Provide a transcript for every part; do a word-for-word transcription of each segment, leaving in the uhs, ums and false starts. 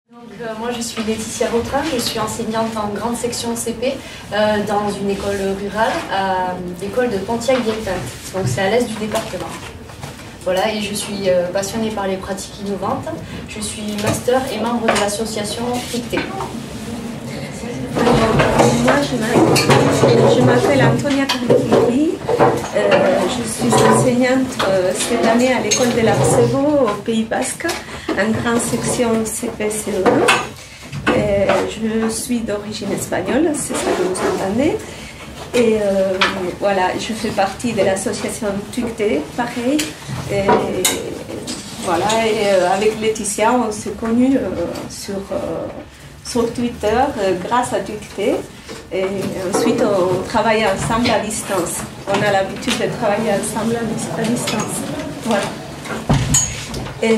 Donc, euh, moi je suis Laetitia Vautrin, je suis enseignante en grande section C P euh, dans une école rurale, à l'école de Pontiac-Guelpinte. Donc c'est à l'est du département. Voilà, et je suis euh, passionnée par les pratiques innovantes. Je suis master et membre de l'association TWICTE. Moi, je m'appelle Antonia Carlopiri. Euh, je suis enseignante euh, cette année à l'école de l'Arcebo au Pays Basque, en grande section C P C E un. Euh, je suis d'origine espagnole, c'est ça que vous entendez. Et euh, voilà, je fais partie de l'association TWICTE, pareil. Et, voilà, et euh, avec Laetitia, on s'est connus euh, sur, euh, sur Twitter euh, grâce à TWICTE. Et ensuite, on travaille ensemble à distance. On a l'habitude de travailler ensemble à distance. Voilà. Et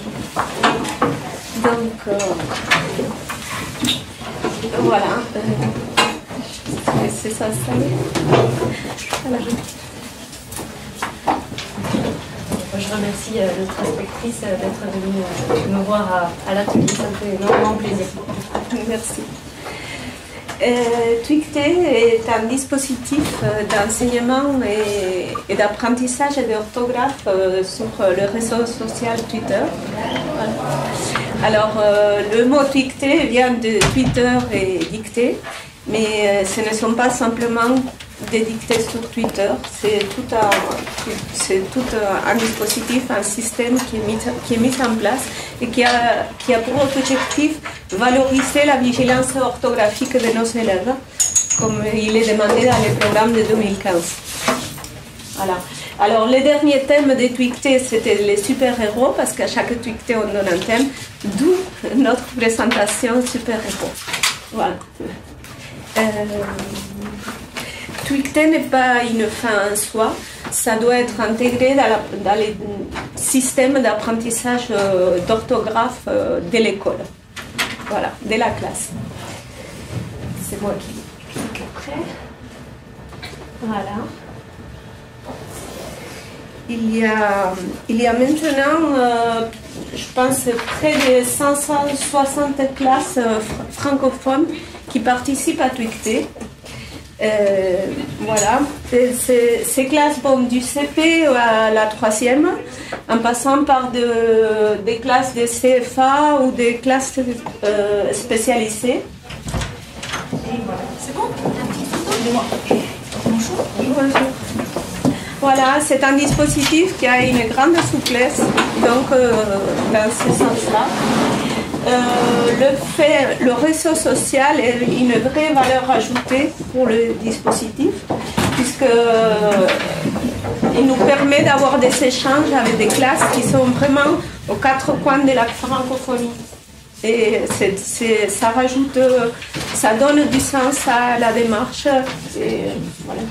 donc, euh, voilà. C'est ça, ça y est. Voilà. Je remercie euh, notre inspectrice euh, d'être venue euh, me voir à, à l'atelier, ça me fait énormément plaisir. Merci. Euh, TWICTE est un dispositif euh, d'enseignement et, et d'apprentissage et d'orthographe euh, sur euh, le réseau social Twitter. Voilà. Alors, euh, le mot TWICTE vient de Twitter et dictée, mais euh, ce ne sont pas simplement des dictées sur Twitter, c'est tout, un, c'est tout un, un dispositif, un système qui est mis, qui est mis en place et qui a, qui a pour objectif valoriser la vigilance orthographique de nos élèves, comme il est demandé dans le programme de deux mille quinze. Voilà. Alors, le dernier thème de TWICTE, c'était les super-héros, parce qu'à chaque TWICTE, on donne un thème, d'où notre présentation super-héros. Voilà. Euh, TWICTE n'est pas une fin en soi, ça doit être intégré dans, la, dans les systèmes d'apprentissage euh, d'orthographe euh, de l'école, voilà, de la classe. C'est moi qui clique après. Voilà. Il y a, il y a maintenant, euh, je pense, près de cinq cent soixante classes euh, francophones qui participent à TWICTE. Euh, voilà, ces, ces classes vont du C P à la troisième, en passant par de, des classes de C F A ou des classes euh, spécialisées. C'est bon? Excusez-moi. Bonjour. Bonjour. Voilà, c'est un dispositif qui a une grande souplesse, donc euh, dans ce sens-là. Euh, le, fait, le réseau social est une vraie valeur ajoutée pour le dispositif, puisque euh, il nous permet d'avoir des échanges avec des classes qui sont vraiment aux quatre coins de la francophonie. Et c'est, c'est, ça rajoute, ça donne du sens à la démarche. Et, voilà.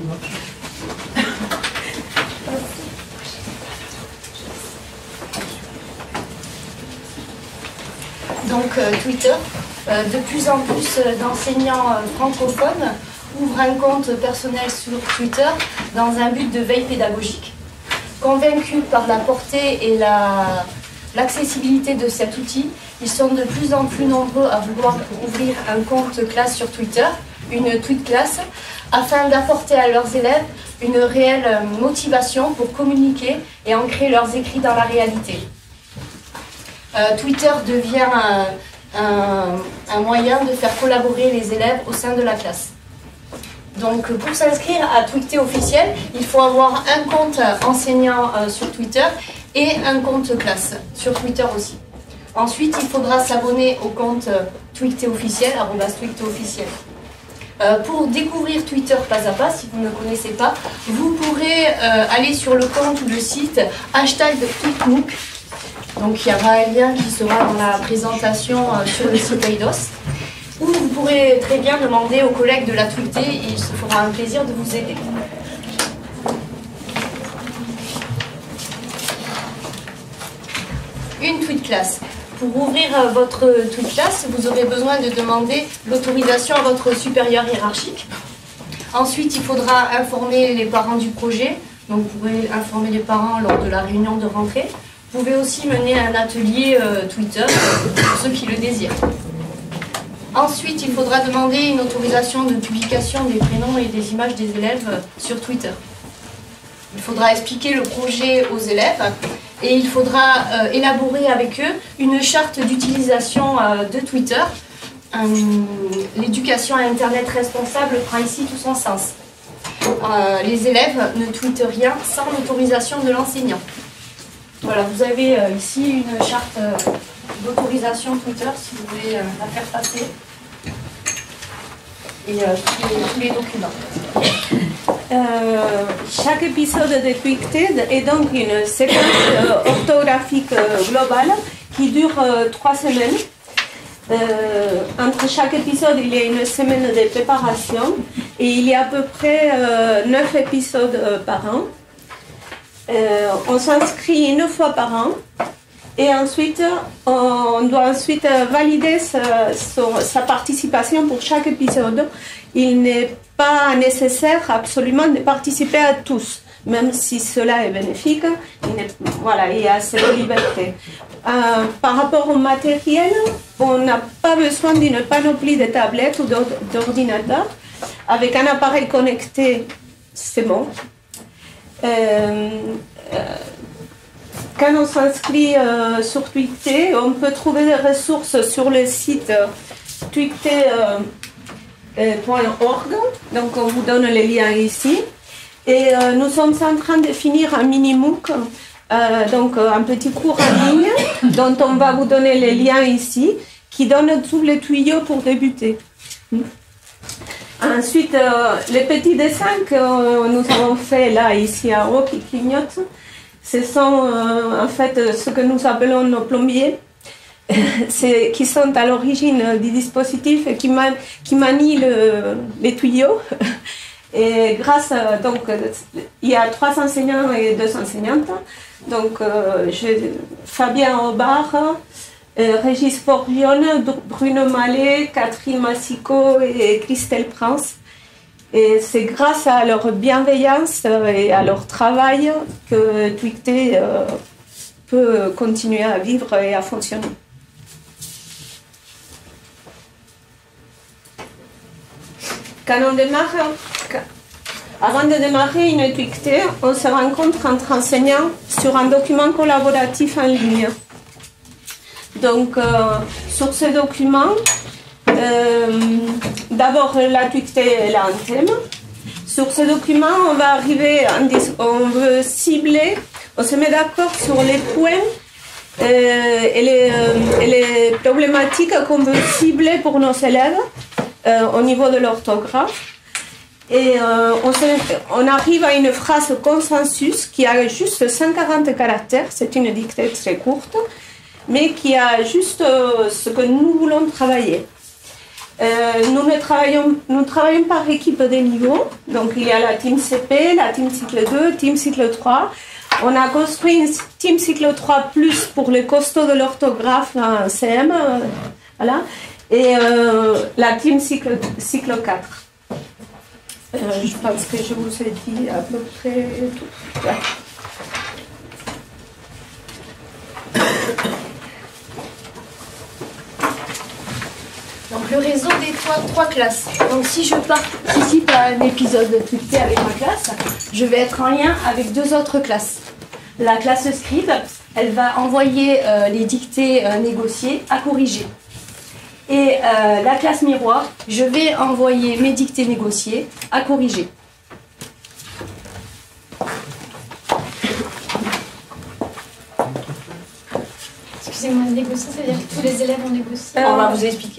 Donc euh, Twitter, euh, de plus en plus d'enseignants euh, francophones ouvrent un compte personnel sur Twitter dans un but de veille pédagogique. Convaincus par la portée et la, l'accessibilité de cet outil, ils sont de plus en plus nombreux à vouloir ouvrir un compte classe sur Twitter, une tweet class, afin d'apporter à leurs élèves une réelle motivation pour communiquer et ancrer leurs écrits dans la réalité. Euh, Twitter devient un, un, un moyen de faire collaborer les élèves au sein de la classe. Donc pour s'inscrire à TWICTE officiel, il faut avoir un compte enseignant euh, sur Twitter et un compte classe sur Twitter aussi. Ensuite, il faudra s'abonner au compte TWICTE officiel, arobase TWICTE officiel. Euh, pour découvrir Twitter pas à pas, si vous ne connaissez pas, vous pourrez euh, aller sur le compte ou le site hashtag TweetMOOC. Donc il y aura un lien qui sera dans la présentation euh, sur le site Eidos, où vous pourrez très bien demander aux collègues de la TWICTE et il se fera un plaisir de vous aider. Une tweet class. Pour ouvrir euh, votre tweet class, vous aurez besoin de demander l'autorisation à votre supérieur hiérarchique. Ensuite, il faudra informer les parents du projet. Donc vous pourrez informer les parents lors de la réunion de rentrée. Vous pouvez aussi mener un atelier euh, Twitter pour ceux qui le désirent. Ensuite, il faudra demander une autorisation de publication des prénoms et des images des élèves sur Twitter. Il faudra expliquer le projet aux élèves et il faudra euh, élaborer avec eux une charte d'utilisation euh, de Twitter. Euh, L'éducation à Internet responsable prend ici tout son sens. Euh, les élèves ne tweetent rien sans l'autorisation de l'enseignant. Voilà, vous avez euh, ici une charte euh, d'autorisation Twitter si vous voulez euh, la faire passer. Et euh, tous, les, tous les documents. Euh, chaque épisode de Tweakted est donc une séquence euh, orthographique euh, globale qui dure euh, trois semaines. Euh, entre chaque épisode, il y a une semaine de préparation et il y a à peu près euh, neuf épisodes euh, par an. Euh, on s'inscrit une fois par an et ensuite on doit ensuite valider sa, sa, sa participation pour chaque épisode. Il n'est pas nécessaire absolument de participer à tous, même si cela est bénéfique. Il, est, voilà, il y a cette liberté. Euh, par rapport au matériel, on n'a pas besoin d'une panoplie de tablettes ou d'ordinateurs. Avec un appareil connecté, c'est bon. Euh, euh, quand on s'inscrit euh, sur Tweakted, on peut trouver des ressources sur le site euh, tweakted point org. Donc on vous donne les liens ici. Et euh, nous sommes en train de finir un mini-MOOC, euh, donc euh, un petit cours en ligne, dont on va vous donner les liens ici, qui donne tous les tuyaux pour débuter. Ensuite, euh, les petits dessins que euh, nous avons fait là, ici à haut, qui clignotent, ce sont euh, en fait ce que nous appelons nos plombiers, qui sont à l'origine du dispositif et qui, man, qui manient le, les tuyaux. Et grâce à, donc, il y a trois enseignants et deux enseignantes. Donc, euh, je, Fabien Aubard, euh, Régis Forgione, Bruno Mallet, Catherine Massico et Christelle Prince. Et c'est grâce à leur bienveillance et à leur travail que Tweakted euh, peut continuer à vivre et à fonctionner. Quand on démarre, avant de démarrer une Tweakted, on se rencontre entre enseignants sur un document collaboratif en ligne. Donc, euh, sur ce document, euh, d'abord la Tweakted est là en thème. Sur ce document, on va arriver, on veut cibler, on se met d'accord sur les points euh, et, les, euh, et les problématiques qu'on veut cibler pour nos élèves. Euh, au niveau de l'orthographe. Et euh, on, se, on arrive à une phrase consensus qui a juste cent quarante caractères, c'est une dictée très courte, mais qui a juste euh, ce que nous voulons travailler. Euh, nous, ne travaillons, nous travaillons par équipe de niveau, donc il y a la team C P, la team cycle deux, team cycle trois. On a construit une team cycle trois plus pour les costauds de l'orthographe en C M, euh, voilà. Et euh, la team cycle, cycle quatre. Euh, je pense que je vous ai dit à peu près tout. Ouais. Donc le réseau des trois, trois classes. Donc si je participe à un épisode de Tweakted avec ma classe, je vais être en lien avec deux autres classes. La classe scribe, elle va envoyer euh, les dictées euh, négociées à corriger. Et euh, la classe miroir, je vais envoyer mes dictées négociées à corriger. Excusez-moi, négocier, ça veut dire que tous les élèves ont négocié. On va vous expliquer.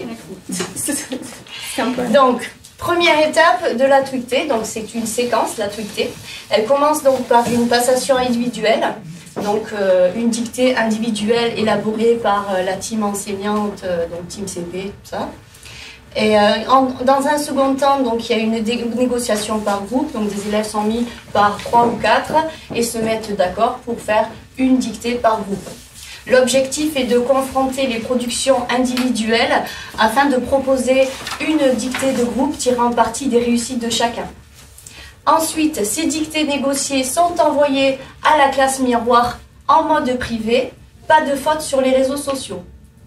Donc, première étape de la Tweakted, donc c'est une séquence, la Tweakted. Elle commence donc par une passation individuelle. Donc euh, une dictée individuelle élaborée par euh, la team enseignante, euh, donc team C P, tout ça. Et euh, en, dans un second temps, donc il y a une négociation par groupe, donc des élèves sont mis par trois ou quatre et se mettent d'accord pour faire une dictée par groupe. L'objectif est de confronter les productions individuelles afin de proposer une dictée de groupe tirant parti des réussites de chacun. Ensuite, ces dictées négociées sont envoyées à la classe miroir en mode privé, pas de faute sur les réseaux sociaux.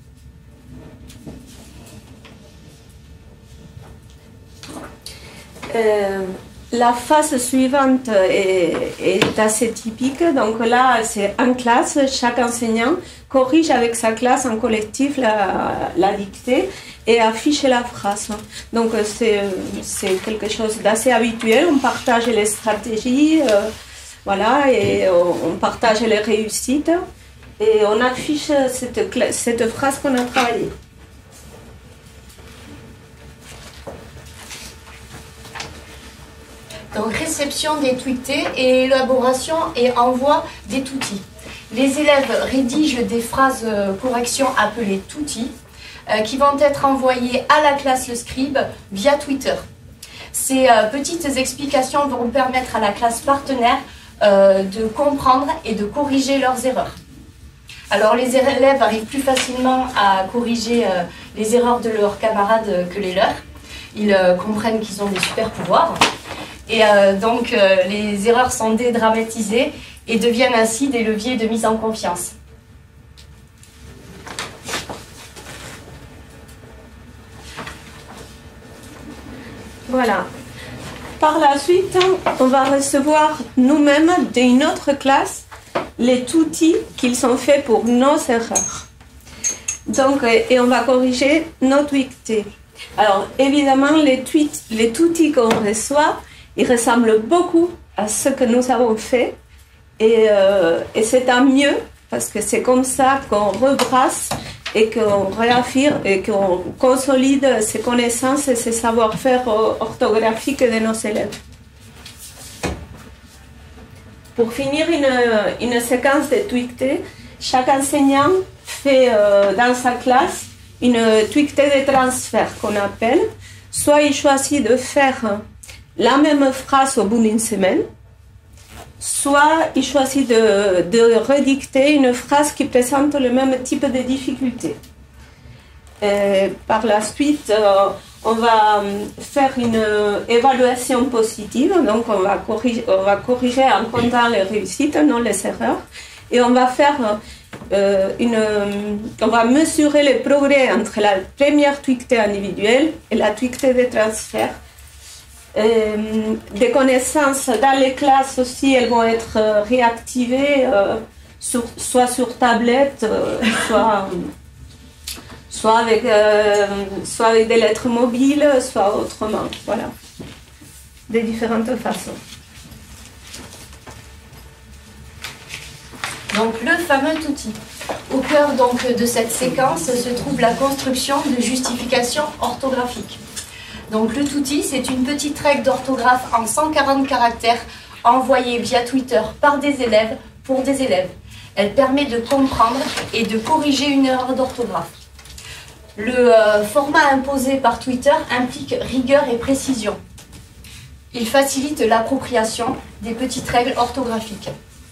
Euh, la phase suivante est, est assez typique. Donc là, c'est en classe, chaque enseignant corrige avec sa classe en collectif la, la dictée et affiche la phrase. Donc c'est quelque chose d'assez habituel. On partage les stratégies, euh, voilà, et on, on partage les réussites et on affiche cette, cette phrase qu'on a travaillée. Donc réception des tweetés et élaboration et envoi des toutis. Les élèves rédigent des phrases correction appelées toutis euh, qui vont être envoyées à la classe le scribe via Twitter. Ces euh, petites explications vont permettre à la classe partenaire euh, de comprendre et de corriger leurs erreurs. Alors les élèves arrivent plus facilement à corriger euh, les erreurs de leurs camarades que les leurs. Ils euh, comprennent qu'ils ont des super pouvoirs. Et euh, donc, euh, les erreurs sont dédramatisées et deviennent ainsi des leviers de mise en confiance. Voilà. Par la suite, on va recevoir nous-mêmes d'une autre classe les toutis qu'ils sont faits pour nos erreurs. Donc, et on va corriger nos tweetés. Alors, évidemment, les, tweets, les toutis qu'on reçoit, ils ressemblent beaucoup à ce que nous avons fait et, euh, et c'est tant mieux parce que c'est comme ça qu'on rebrasse et qu'on réaffirme et qu'on consolide ses connaissances et ses savoir-faire orthographiques de nos élèves. Pour finir une, une séquence de tweetés, chaque enseignant fait euh, dans sa classe une tweetée de transfert qu'on appelle. Soit il choisit de faire la même phrase au bout d'une semaine, soit il choisit de, de redicter une phrase qui présente le même type de difficulté. Et par la suite, euh, on va faire une évaluation positive, donc on va corriger, on va corriger en comptant les réussites, non les erreurs, et on va faire euh, une, on va mesurer les progrès entre la première tweetée individuelle et la tweetée de transfert. Euh, des connaissances dans les classes aussi, elles vont être euh, réactivées, euh, sur, soit sur tablette, euh, soit, soit, avec, euh, soit avec des lettres mobiles, soit autrement. Voilà, de différentes façons. Donc le fameux touti. Au cœur donc de cette séquence se trouve la construction de justifications orthographiques. Donc le touti, c'est une petite règle d'orthographe en cent quarante caractères envoyée via Twitter par des élèves pour des élèves. Elle permet de comprendre et de corriger une erreur d'orthographe. Le euh, format imposé par Twitter implique rigueur et précision. Il facilite l'appropriation des petites règles orthographiques.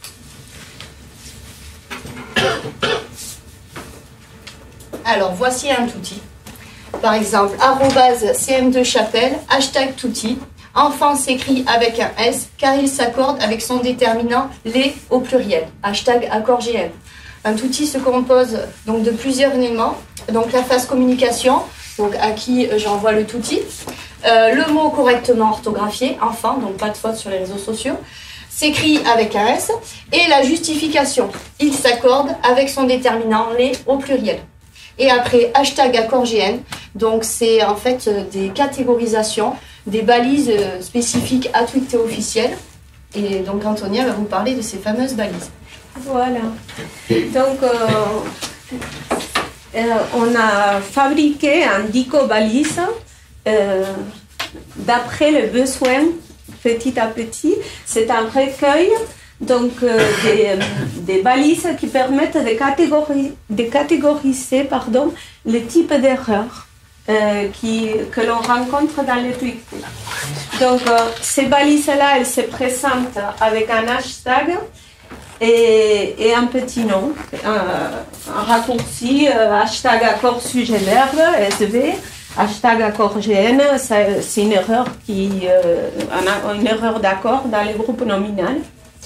Alors voici un touti. Par exemple, arrobase C M deux Chapelle, hashtag touti. Enfant s'écrit avec un S car il s'accorde avec son déterminant les au pluriel. Hashtag accord G N. Un touti se compose donc de plusieurs éléments. Donc la phase communication, donc à qui j'envoie le touti. Euh, le mot correctement orthographié, enfant, donc pas de faute sur les réseaux sociaux. S'écrit avec un S. Et la justification, il s'accorde avec son déterminant les au pluriel. Et après, hashtag accord G N, donc c'est en fait des catégorisations, des balises spécifiques à tweeter officiel. Et donc Antonia va vous parler de ces fameuses balises. Voilà. Donc, euh, euh, on a fabriqué un dico balise euh, d'après les besoins, petit à petit. C'est un recueil. Donc, euh, des, des balises qui permettent de, catégori de catégoriser pardon, les types d'erreurs euh, que l'on rencontre dans les tweets. Donc, euh, ces balises-là, elles se présentent avec un hashtag et, et un petit nom, un, un raccourci, euh, hashtag accord sujet verbe, S V, hashtag accord G N, c'est une erreur, qui, euh, une erreur d'accord dans les groupes nominaux.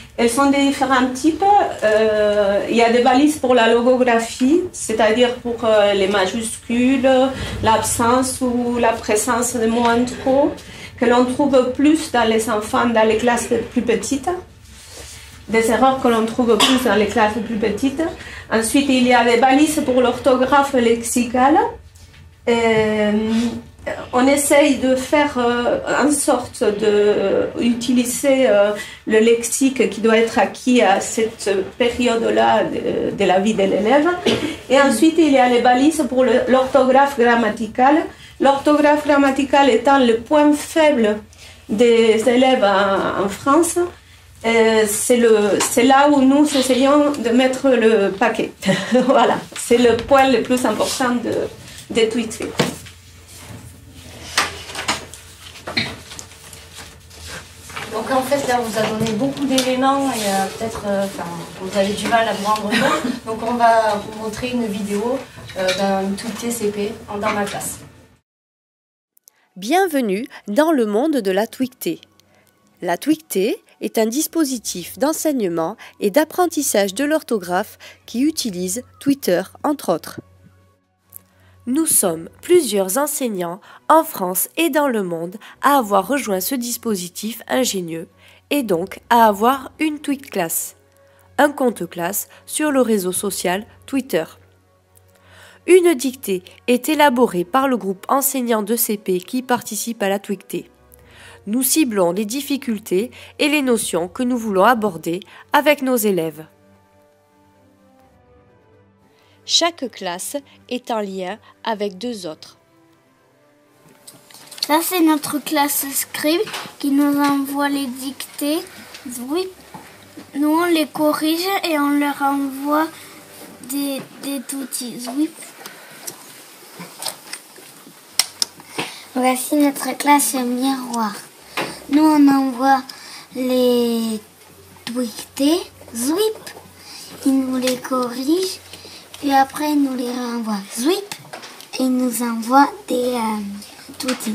Elles sont de différents types. Euh, il y a des balises pour la logographie, c'est-à-dire pour euh, les majuscules, l'absence ou la présence de mots en trop, que l'on trouve plus dans les enfants, dans les classes plus petites. Des erreurs que l'on trouve plus dans les classes plus petites. Ensuite, il y a des balises pour l'orthographe lexicale. Euh, on essaye de faire euh, en sorte d'utiliser euh, le lexique qui doit être acquis à cette période-là de, de la vie de l'élève. Et ensuite, il y a les balises pour l'orthographe grammaticale. L'orthographe grammaticale étant le point faible des élèves en, en France, euh, c'est là où nous essayons de mettre le paquet. Voilà, c'est le point le plus important de, de Twitch. Donc en fait, là, on vous a donné beaucoup d'éléments et euh, peut-être, euh, enfin, vous avez du mal à vous rendre compte. Donc on va vous montrer une vidéo euh, d'un Twicté C P dans ma classe. Bienvenue dans le monde de la Twicté. La Twicté est un dispositif d'enseignement et d'apprentissage de l'orthographe qui utilise Twitter, entre autres. Nous sommes plusieurs enseignants en France et dans le monde à avoir rejoint ce dispositif ingénieux et donc à avoir une Tweet Class, un compte classe sur le réseau social Twitter. Une dictée est élaborée par le groupe enseignant de C P qui participe à la Twicté. Nous ciblons les difficultés et les notions que nous voulons aborder avec nos élèves. Chaque classe est en lien avec deux autres. Ça, c'est notre classe Scribe qui nous envoie les dictées. Oui. Nous, on les corrige et on leur envoie des, des outils. Oui. Voici notre classe miroir. Nous, on envoie les dictées. Zwip. Ils nous les corrigent. Puis après, ils nous les renvoient. Zwip. Et ils nous envoient des euh, outils.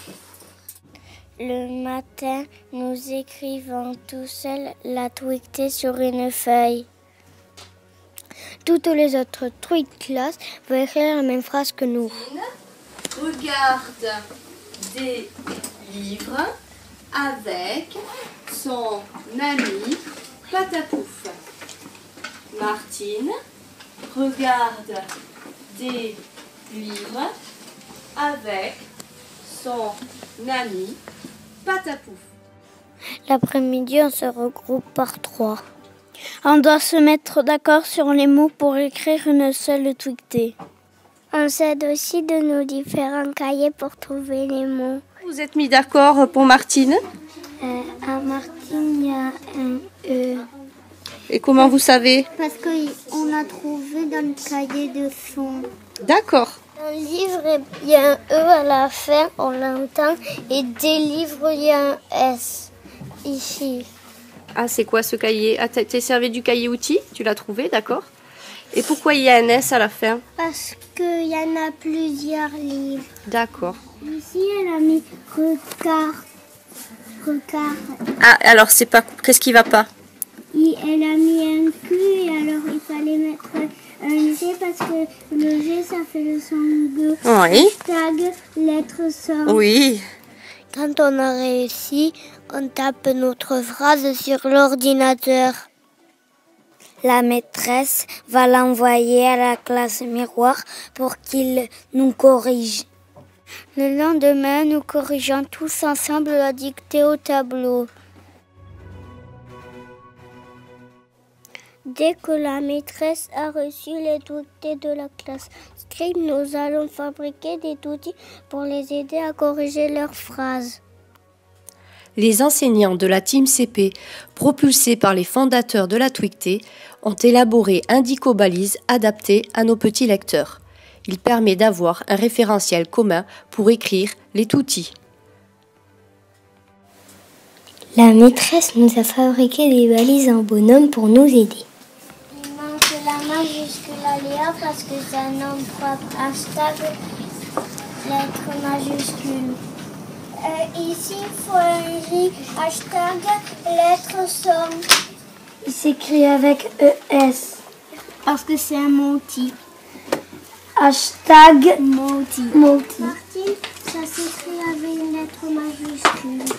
Le matin, nous écrivons tout seuls la Twicté sur une feuille. Toutes les autres Tweet Class vont écrire la même phrase que nous. Regarde des livres avec son ami Patapouf. Martine regarde des livres avec son ami Patapouf. L'après-midi, on se regroupe par trois. On doit se mettre d'accord sur les mots pour écrire une seule Twicté. On s'aide aussi de nos différents cahiers pour trouver les mots. Vous êtes mis d'accord pour Martine? euh, À Martine, il y a un E. Et comment vous savez? Parce qu'on a trouvé dans le cahier de son. D'accord. Dans le livre, il y a un E à la fin, on l'entend. Et des livres, il y a un S ici. Ah, c'est quoi ce cahier? Ah, t'es servi du cahier outil? Tu l'as trouvé, d'accord. Et pourquoi il y a un S à la fin? Parce qu'il y en a plusieurs livres. D'accord. Ici, elle a mis regarde. Regarde. Ah, alors c'est pas... Qu'est-ce qui va pas? Et elle a mis un Q et alors il fallait mettre un G parce que le G, ça fait le son G. Oui. Hashtag lettre son. Oui. Quand on a réussi, on tape notre phrase sur l'ordinateur. La maîtresse va l'envoyer à la classe miroir pour qu'il nous corrige. Le lendemain, nous corrigeons tous ensemble la dictée au tableau. Dès que la maîtresse a reçu les dictées de la classe Scribe, nous allons fabriquer des outils pour les aider à corriger leurs phrases. Les enseignants de la Team C P, propulsés par les fondateurs de la Twicté, ont élaboré un dico-balise adapté à nos petits lecteurs. Il permet d'avoir un référentiel commun pour écrire les toutis. La maîtresse nous a fabriqué des balises en bonhomme pour nous aider. Il manque la majuscule à Léa parce que c'est un nom propre. Hashtag lettre majuscule. Euh, ici, il faut un J. Hashtag lettre somme. Il s'écrit avec E S. Parce que c'est un moti. Hashtag moti. Moti. Martine, ça s'écrit avec une lettre majuscule.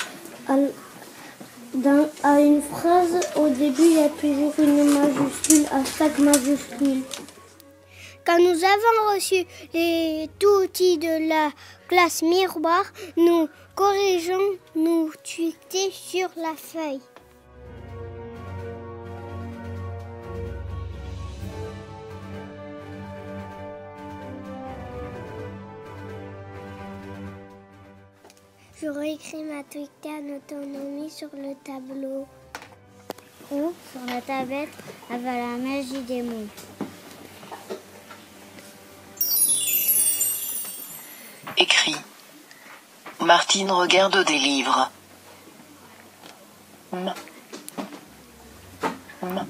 Dans, à une phrase, au début, il y a toujours une majuscule, hashtag majuscule. Quand nous avons reçu les outils de la classe miroir, nous corrigeons nos tweetés sur la feuille. Je réécris ma tweetée en autonomie sur le tableau ou sur la tablette avec la magie des mots. Écrit. Martine regarde des livres. M. M.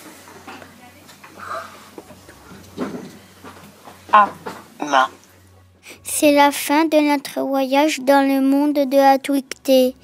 A. Ma. C'est la fin de notre voyage dans le monde de la tweeté.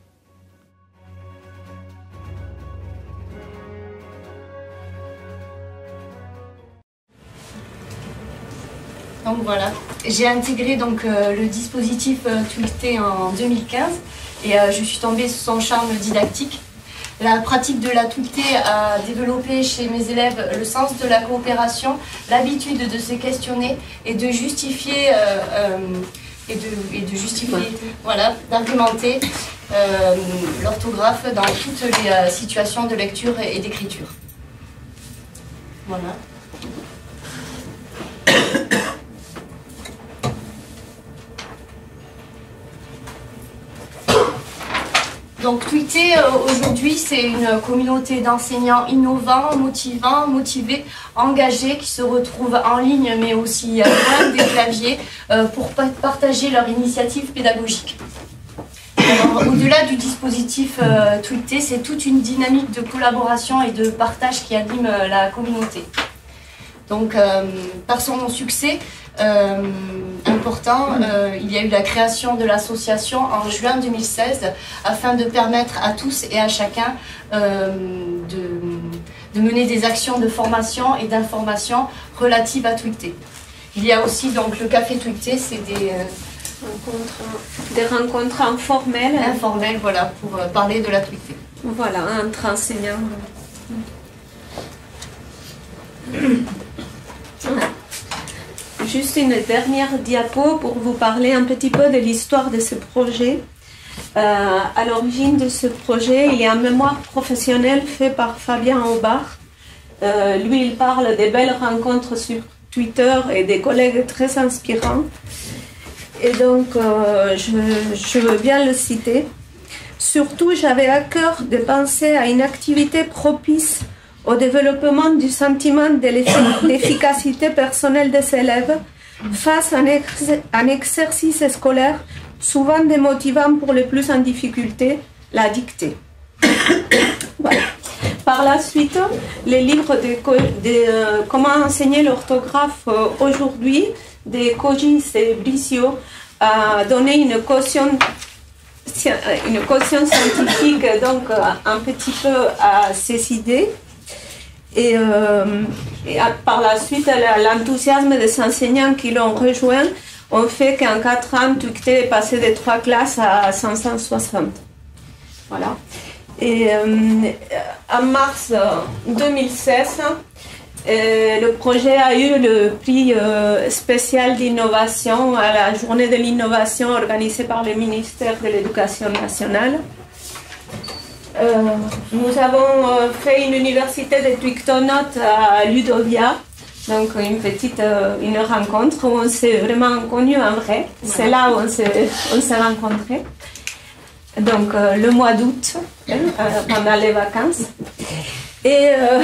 Donc voilà, j'ai intégré donc euh, le dispositif euh, tweeté en deux mille quinze et euh, je suis tombée sous son charme didactique. La pratique de la tweeté a développé chez mes élèves le sens de la coopération, l'habitude de se questionner et de justifier euh, euh, et, de, et de justifier, voilà, d'argumenter euh, l'orthographe dans toutes les euh, situations de lecture et d'écriture. Voilà. Donc Tweeté, euh, aujourd'hui, c'est une communauté d'enseignants innovants, motivants, motivés, engagés, qui se retrouvent en ligne, mais aussi euh, loin des claviers, euh, pour partager leur initiative pédagogique. Au-delà du dispositif euh, Tweeté, c'est toute une dynamique de collaboration et de partage qui anime euh, la communauté. Donc, euh, par son succès euh, important, euh, il y a eu la création de l'association en juin deux mille seize afin de permettre à tous et à chacun euh, de, de mener des actions de formation et d'information relatives à Tweeté. Il y a aussi donc le café Tweeté, c'est des, euh, rencontres, des rencontres informelles. Informelles, voilà, pour euh, parler de la Tweeté. Voilà, entre enseignants. Juste une dernière diapo pour vous parler un petit peu de l'histoire de ce projet. Euh, à l'origine de ce projet, il y a un mémoire professionnel fait par Fabien Aubard. Euh, lui, il parle des belles rencontres sur Twitter et des collègues très inspirants. Et donc, euh, je, je veux bien le citer. Surtout, j'avais à cœur de penser à une activité propice au développement du sentiment de l'efficacité personnelle des élèves face à un, exer un exercice scolaire souvent démotivant pour les plus en difficulté, la dictée. Voilà. Par la suite, les livres de, de euh, comment enseigner l'orthographe euh, aujourd'hui de Cogis et Bricio a donné une caution, une caution scientifique donc un petit peu à ces idées. Et, euh, et à, par la suite, l'enthousiasme des enseignants qui l'ont rejoint ont fait qu'en quatre ans, Tweeté est passé de trois classes à cinq cent soixante. Voilà. Et euh, en mars deux mille seize, euh, le projet a eu le prix euh, spécial d'innovation à la journée de l'innovation organisée par le ministère de l'Éducation nationale. Euh, nous avons euh, fait une université de Twictonautes à Ludovia, donc une petite euh, une rencontre où on s'est vraiment connus en vrai. C'est là où on s'est on s'est rencontrés. Donc euh, le mois d'août, euh, pendant les vacances. Et euh,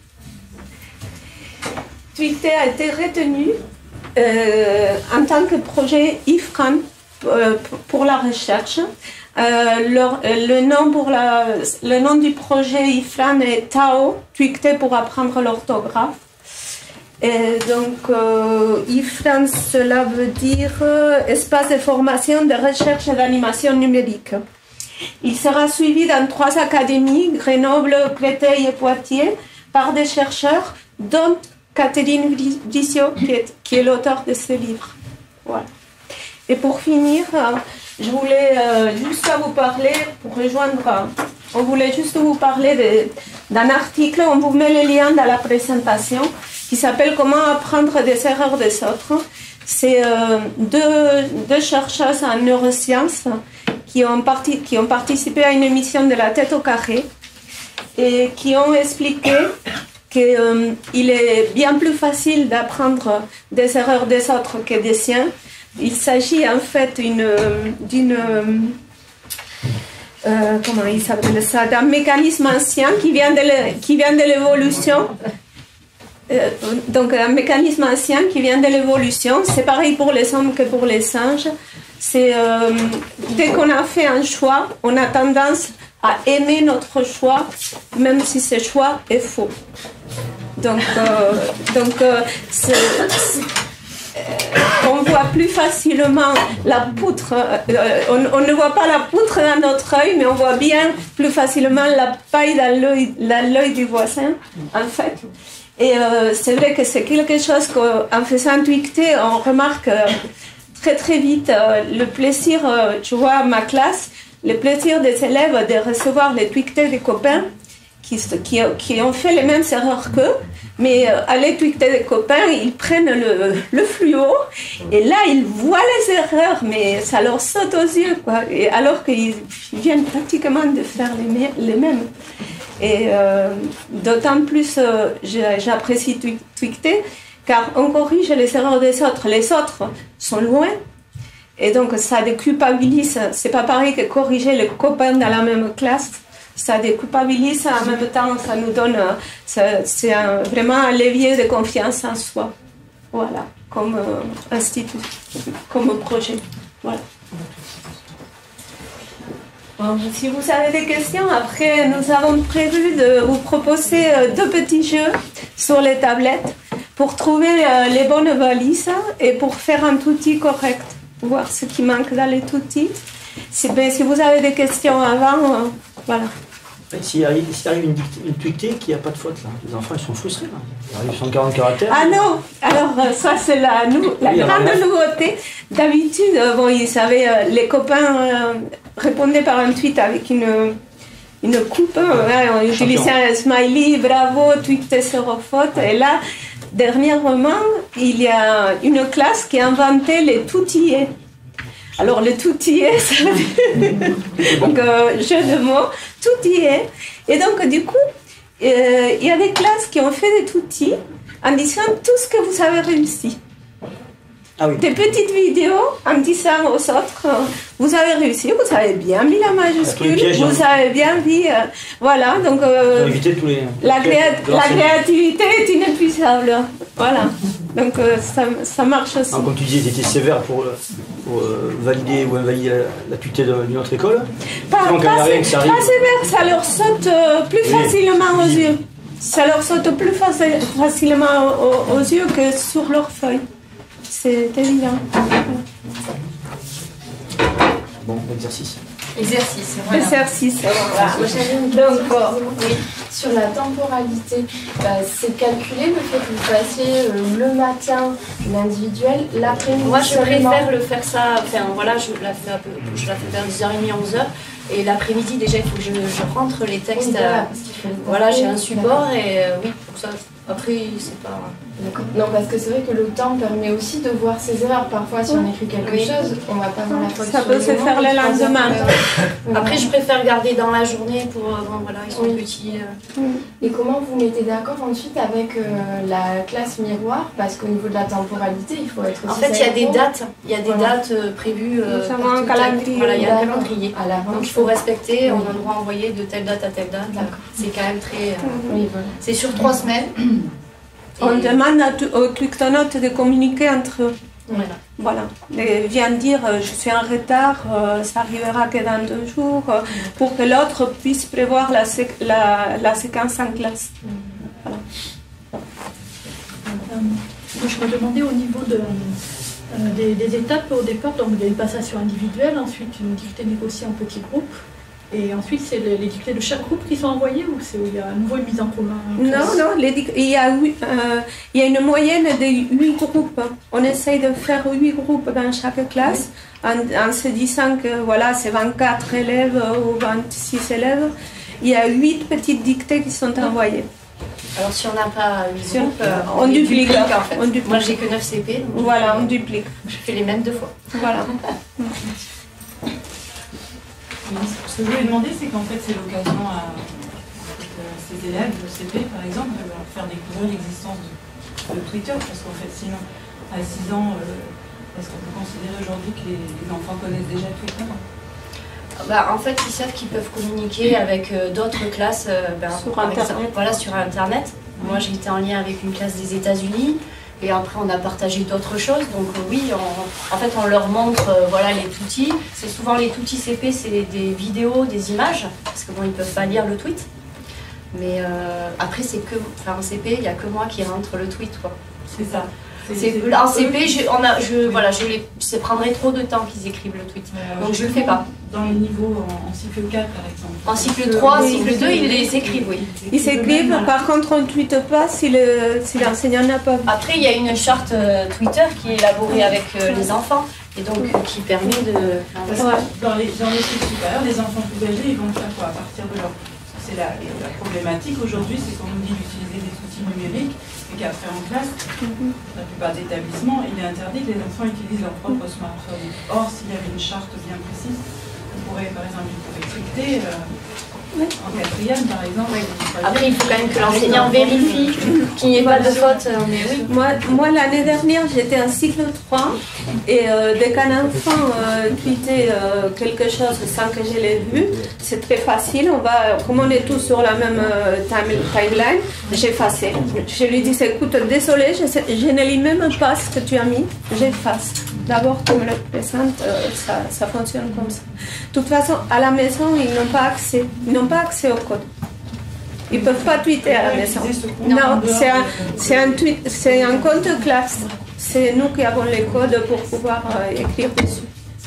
Tweeté a été retenu euh, en tant que projet I F R A N euh, pour la recherche. Euh, le, le, nom pour la, le nom du projet I F R A N est Tao, Tweeté pour apprendre l'orthographe. Et donc, euh, I F R A N, cela veut dire euh, espace de formation, de recherche et d'animation numérique. Il sera suivi dans trois académies, Grenoble, Créteil et Poitiers, par des chercheurs, dont Catherine Brissot, qui est, qui est l'auteur de ce livre. Voilà. Et pour finir, je voulais euh, juste vous parler, pour rejoindre, on voulait juste vous parler d'un article, on vous met les liens dans la présentation, qui s'appelle « Comment apprendre des erreurs des autres ». C'est euh, deux, deux chercheuses en neurosciences qui ont, parti, qui ont participé à une émission de La Tête au carré et qui ont expliqué qu'il euh, est bien plus facile d'apprendre des erreurs des autres que des siens. Il s'agit en fait d'une... Euh, comment il s'appelle ça, d'un mécanisme ancien qui vient de l'évolution. Euh, donc un mécanisme ancien qui vient de l'évolution. C'est pareil pour les hommes que pour les singes. C'est euh, dès qu'on a fait un choix, on a tendance à aimer notre choix, même si ce choix est faux. Donc, euh, donc euh, c'est, c'est, on voit plus facilement la poutre, euh, on, on ne voit pas la poutre dans notre œil, mais on voit bien plus facilement la paille dans l'œil, dans l'œil du voisin, en fait. Et euh, c'est vrai que c'est quelque chose qu'en faisant Twicté, on remarque euh, très très vite euh, le plaisir, euh, tu vois, ma classe, le plaisir des élèves de recevoir les Twictés des copains qui, qui, qui ont fait les mêmes erreurs qu'eux. Mais euh, à l'étuité des copains, ils prennent le, le fluo et là, ils voient les erreurs, mais ça leur saute aux yeux, quoi. Et alors qu'ils viennent pratiquement de faire les, les mêmes. Et euh, d'autant plus, euh, j'apprécie Twicté, car on corrige les erreurs des autres. Les autres sont loin, et donc ça déculpabilise. C'est pas pareil que corriger les copains dans la même classe. Ça déculpabilise, en même temps, ça nous donne, c'est un, vraiment un levier de confiance en soi. Voilà, comme euh, institut, comme projet. Voilà. Bon, si vous avez des questions, après, nous avons prévu de vous proposer deux petits jeux sur les tablettes pour trouver euh, les bonnes valises et pour faire un tutti correct, voir ce qui manque dans les tutti. Si, ben, si vous avez des questions avant, euh, voilà. S'il arrive, s'il arrive une, une Twicté qui n'a pas de faute, là, les enfants ils sont frustrés. Là. Il arrive cent quarante caractères. Ah non, alors ça c'est la, nou la oui, grande alors, nouveauté. D'habitude, bon, ils savaient, euh, les copains euh, répondaient par un tweet avec une, une coupe. Hein, on utilisait un smiley, bravo, Twicté zéro faute. Et là, dernièrement, il y a une classe qui a inventé les toutillés. Alors, le toutillé, ça veut dire, donc, euh, jeu de mots, toutillé. Et donc, du coup, euh, il y a des classes qui ont fait des toutis en disant tout ce que vous avez réussi. Ah oui. Des petites vidéos en disant aux autres, euh, vous avez réussi, vous avez bien mis la majuscule, pièges, vous hein. avez bien dit, euh, voilà, donc euh, tous les, la, créa la créativité est inépuisable, voilà, donc euh, ça, ça marche aussi. Alors, comme tu disais, ils étaient sévères pour, pour euh, valider ou invalider la, la tutée d'une autre école. Pas, donc, pas, rien, ça, pas sévère, ça leur saute euh, plus oui. facilement aux yeux, ça leur saute plus faci facilement aux, aux yeux que sur leur feuille. C'est évident. Bon, exercice. Exercice, voilà. Exercice, voilà. J'avais une question oui. sur la temporalité. Bah, c'est calculé le fait que vous fassiez euh, le matin l'individuel, l'après-midi. Moi, je préfère le faire ça, enfin voilà, je la fais, un peu, je la fais vers dix heures trente, onze heures. Et l'après-midi, déjà, il faut que je, je rentre les textes. Oui, voilà, euh, voilà j'ai un support et euh, oui, pour ça. Après, c'est pas... Non, parce que c'est vrai que le temps permet aussi de voir ses erreurs. Parfois, si on écrit quelque oui. chose, on va pas voir la faute. Ça peut se faire le lendemain. Euh, Après, je préfère garder dans la journée pour... Bon, voilà, ils sont oui. petits. Euh... Et comment vous mettez d'accord ensuite avec euh, la classe miroir? Parce qu'au niveau de la temporalité, il faut être aussi... En fait, il y a des dates. Il y a des voilà. dates euh, prévues. Euh, un calendrier. Voilà, il y a un calendrier. À la Donc, il faut respecter. Oui. On a le droit d'envoyer de telle date à telle date. C'est quand même très... Euh, oui, voilà. C'est sur trois semaines. On demande aux twictonautes de communiquer entre eux. Voilà. Voilà. Et vient dire euh, je suis en retard, euh, ça arrivera que dans deux jours, euh, pour que l'autre puisse prévoir la, sé la, la séquence en classe. Voilà. Euh, je me demandais au niveau de, euh, des, des étapes au départ, donc il y a une passation individuelle, ensuite une dictée négociée en petits groupes, Et ensuite, c'est les, les dictées de chaque groupe qui sont envoyées ou c'est où il y a à nouveau une mise en commun? Non, non, les, il, y a, euh, il y a une moyenne de huit groupes. On essaye de faire huit groupes dans chaque classe en, en se disant que voilà, c'est vingt-quatre élèves ou vingt-six élèves. Il y a huit petites dictées qui sont envoyées. Alors si on n'a pas huit Si groupes, euh, on, on duplique, duplique en fait. On duplique. Moi j'ai que neuf C P. Donc voilà, on duplique. Je fais les mêmes deux fois. Voilà. Ce que je voulais demander, c'est qu'en fait, c'est l'occasion à, à ces élèves de C P, par exemple, de leur faire découvrir l'existence de, de Twitter, parce qu'en fait, sinon, à six ans, euh, est-ce qu'on peut considérer aujourd'hui que les, les enfants connaissent déjà Twitter? Bah, en fait, ils savent qu'ils peuvent communiquer avec euh, d'autres classes euh, ben, sur, par Internet. Exemple, voilà, sur Internet. Mmh. Moi, j'étais en lien avec une classe des États-Unis. Et après, on a partagé d'autres choses. Donc euh, oui, on, en fait, on leur montre euh, voilà, les toutis. C'est souvent les toutis C P, c'est des vidéos, des images. Parce que bon, ils ne peuvent pas lire le tweet. Mais euh, après, c'est que, enfin, en C P, il n'y a que moi qui rentre le tweet, quoi. C'est ça. C'est, en C P, je, on a, je, voilà, je les, ça prendrait trop de temps qu'ils écrivent le tweet. Euh, Donc je ne le fais pas. Dans les niveaux en, en cycle quatre, par exemple. En cycle trois, oui, cycle deux, ils les écrivent, oui. Ils s'écrivent, voilà. Par contre, on ne tweete pas si, le, si l'enseignant n'a pas vu. Après, il y a une charte euh, Twitter qui est élaborée avec euh, les enfants et donc euh, qui permet de... Parce que dans les, dans les cycles supérieurs, les enfants plus âgés, ils vont faire quoi à partir de leur... C'est la, la problématique aujourd'hui, c'est qu'on nous dit d'utiliser des outils numériques et qu'après en classe, la plupart des établissements, il est interdit que les enfants utilisent leur propre smartphone. Or, s'il y avait une charte bien précise, on pourrait, par exemple, ils pourraient tweeter euh, en quatrième, par exemple. Oui. Après, il faut quand même que l'enseignant vérifie qu'il n'y ait pas de faute. Mais oui. Moi, moi l'année dernière, j'étais en cycle trois et euh, dès qu'un enfant euh, tweetait euh, quelque chose sans que je l'ai vu, c'est très facile. On va, comme on est tous sur la même euh, time, timeline, j'effaçais. Je lui dis, écoute, désolé, je, je ne lis même pas ce que tu as mis, j'efface. D'abord, comme le présente, euh, ça, ça fonctionne comme ça. De toute façon, à la maison, ils n'ont pas accès. Ils n'ont pas accès au code. Ils ne peuvent pas tweeter à la maison. Non, c'est un, c'est un, tweet, c'est un compte classe. C'est nous qui avons les codes pour pouvoir euh, écrire dessus.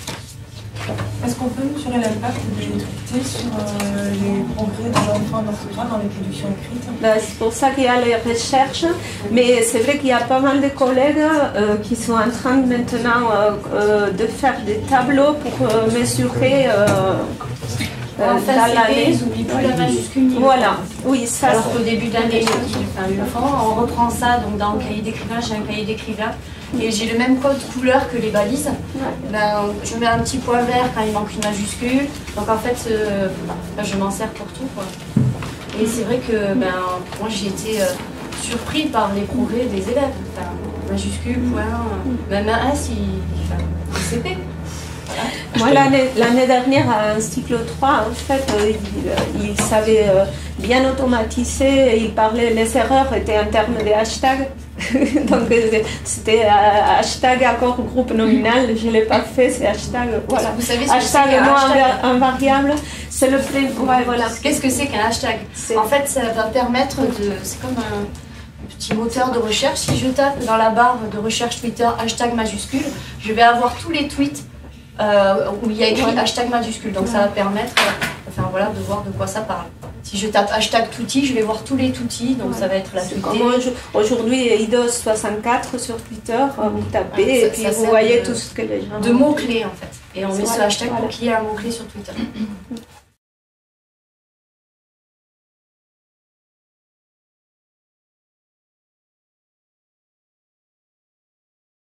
Est-ce qu'on peut mesurer l'impact des tweetés sur euh, les progrès des enfants d'orthographe dans les productions écrites? Ben, c'est pour ça qu'il y a les recherches, mais c'est vrai qu'il y a pas mal de collègues euh, qui sont en train maintenant euh, euh, de faire des tableaux pour euh, mesurer euh, euh, en fait, dans l'année. Ils n'oublient plus la majuscule. Voilà, oui, ça. Alors qu'au début de l'année, enfin, le fond, on reprend ça donc dans le cahier d'écrivain, j'ai un cahier d'écrivain. Et j'ai le même code couleur que les balises. Ben, je mets un petit point vert quand il manque une majuscule. Donc en fait, euh, ben, je m'en sers pour tout, quoi. Et c'est vrai que ben, moi j'ai été euh, surpris par les progrès des élèves. Enfin, majuscule, point, euh, même un S, il, enfin, il C P. Moi, l'année, l'année dernière, à un cycle trois, en fait, euh, il, il savait euh, bien automatiser, il parlait, les erreurs étaient en termes de hashtag. Donc, c'était euh, hashtag accord groupe nominal, je ne l'ai pas fait, c'est hashtag, voilà. Vous savez ce hashtag que c'est non hashtag invariable, c'est le prix. Ouais, voilà. Qu'est-ce que c'est qu'un hashtag? En fait, ça va permettre de. C'est comme un petit moteur de recherche. Si je tape dans la barre de recherche Twitter hashtag majuscule, je vais avoir tous les tweets euh, où il y a écrit hashtag majuscule. Donc ça va permettre enfin, voilà, de voir de quoi ça parle. Si je tape hashtag touti, je vais voir tous les toutis, donc ouais. Ça va être la tweetée. Aujourd'hui, I D O S soixante-quatre sur Twitter, vous tapez ouais, ça, et puis vous voyez de, tout ce que les gens... De mots-clés en fait. Et on met ce hashtag voilà. Pour qu'il y ait un mot-clé sur Twitter.